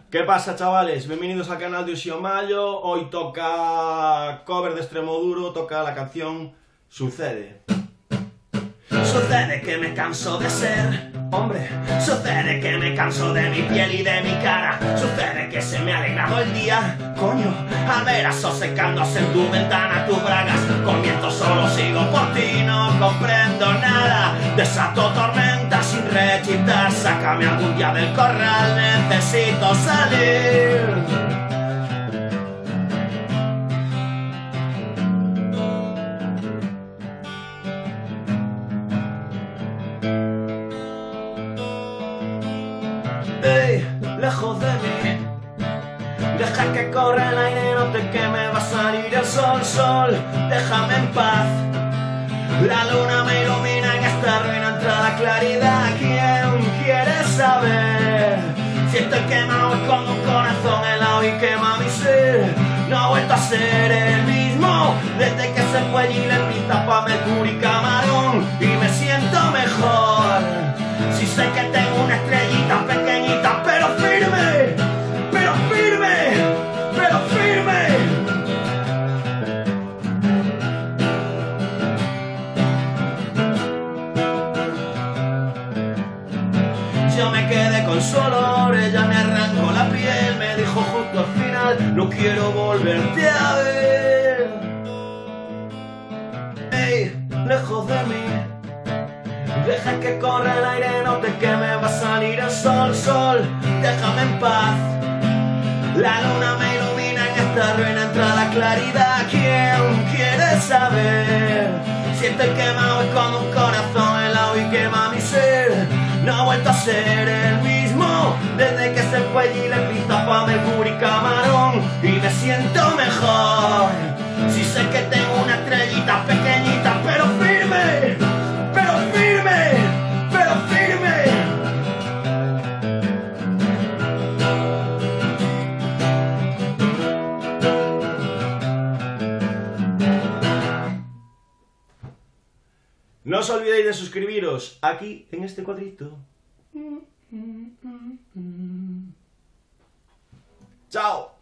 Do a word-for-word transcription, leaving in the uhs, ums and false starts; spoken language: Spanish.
¿Qué pasa, chavales? Bienvenidos al canal de Uxiomayo. Hoy toca cover de Extremoduro, toca la canción Sucede. Sucede que me canso de ser hombre. Sucede que me canso de mi piel y de mi cara. Sucede que se me ha alegrado el día, coño, al ver a secándose en tu ventana tus bragas. Con viento solo sigo por ti, no comprendo nada. Desato tormenta sin rechistar. Sácame algún día del corral, necesito salir. Ey, lejos de mí, deja que corra el aire, no te queme, va a salir el sol, sol, déjame en paz. La luna me ilumina en esta ruina, entra la claridad. ¿Quién quiere saber? Si estoy quemado es con un corazón helado y quema mi ser. No ha vuelto a ser el mismo desde que se fue Gillespie, pista pa' Mercurio y Camarón, y me siento mejor. Si sé que tengo una estrellita pequeñita, pero firme, pero firme, pero firme. Yo me quedé con su olor, ella me arrancó la piel, me dijo justo al final, no quiero volverte a ver. Ey, lejos de mí, deja que corra el aire, no te queme, va a salir el sol, sol, déjame en paz. La luna me ilumina en esta ruina, entra la claridad. ¿Quién quiere saber? Si estoy quemado es como un corazón helado y quema mi ser. No ha vuelto a ser el mismo desde que se fue Gillespie, pista pa' Mercurio y Camarón, y me siento mejor. Si sé que tengo una estrellita pequeñita, pero firme, pero firme, pero firme. No os olvidéis de suscribiros aquí en este cuadrito. ¡Chao!